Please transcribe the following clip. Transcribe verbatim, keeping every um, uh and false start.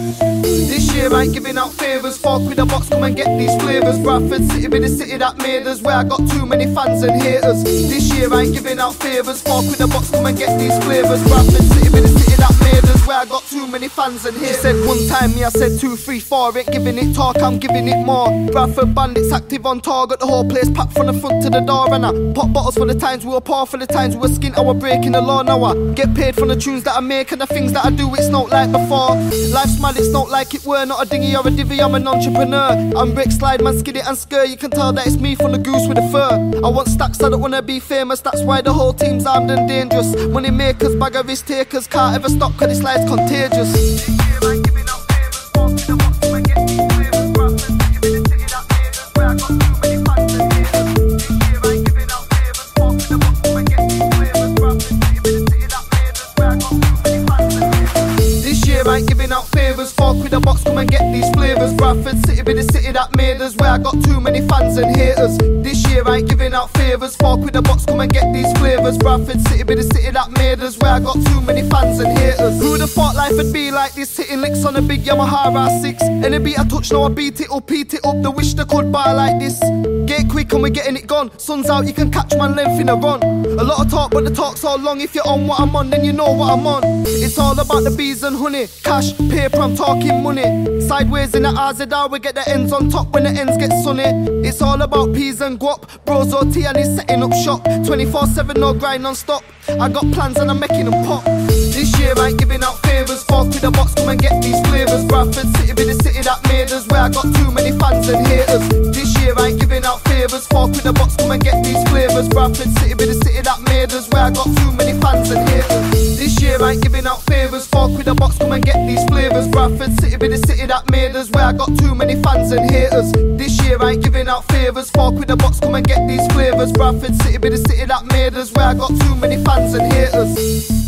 This year I ain't giving out favours. Fuck with a box, come and get these flavours. Bradford City be the city that made us, where I got too many fans and haters. This year I ain't giving out favours. Fuck with a box, come and get these flavours. Bradford City be the city that made us, where I got too many fans and haters. She said one time, me I said two, three, four. Ain't giving it talk, I'm giving it more. Bradford bandits active on target, the whole place packed from the front to the door. And I pop bottles for the times we were poor, for the times we were skint, I were breaking the law. Now I get paid from the tunes that I make and the things that I do, it's not like before. Life's mad, it's not like it were. Not a dinghy or a divvy, I'm an entrepreneur. I'm brick, slide, man, skid it and skir. You can tell that it's me from the goose with the fur. I want stacks, I don't wanna be famous. That's why the whole team's armed and dangerous. Money makers, bag of risk takers. Can't ever stop cause this life's contagious. This year I ain't giving out favours. Walk in the box and get these flavours. Bradford City be the city that made us, where I got too many fans and haters. This year I ain't giving out favours. Walk in the box and get these flavours. Bradford City be the city that made us, where I got too many fans and haters. This year I ain't giving out favours. Fuck with a box, come and get these flavours. Bradford City be the city that made us, where I got too many fans and haters. This year I ain't giving out favours. Fuck with a box, come and get these flavours. Bradford City be the city that made us, where I got too many fans and haters. Who'd have thought life would be like this? Hitting licks on a big Yamaha R six. Any beat I touch, now I beat it up, beat it up. The wish they could buy like this. Get quick and we're getting it gone. Sun's out, you can catch man length in a run. A lot of talk, but the talk's so long. If you're on what I'm on, then you know what I'm on. It's all about the bees and honey. Cash, paper, I'm talking money. Sideways in the R Z R, we get the ends on top when the ends get sunny. It's all about peas and guap. Bros O T and he's setting up shop. twenty-four seven, no grind non-stop. I got plans and I'm making them pop. This year I ain't giving out favours. Fuck with a box, come and get these flavours. Bradford City be the city that made us, where I got too many fans and haters. This year I ain't giving out favours. Fuck with a box, come and get these flavours. Bradford City be the city that made us, where I got too many fans and haters. This year I ain't giving out favours. Fuck with a box, come and get these flavours. Bradford City be the city that made us, where I got too many fans and haters. This year I ain't giving out favours. Fuck with a box, come and get these flavours. Bradford City be the city that made us, where I got too many fans and haters.